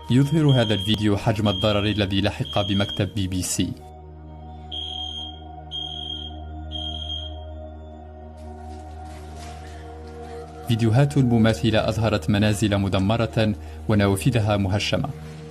يظهر هذا الفيديو حجم الضرر الذي لحق بمكتب BBC. فيديوهات مماثلة أظهرت منازل مدمرة ونوافذها مهشمة.